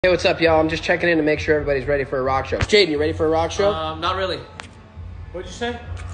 Hey, what's up, y'all? I'm just checking in to make sure everybody's ready for a rock show. Jaden, you ready for a rock show? Not really. What'd you say?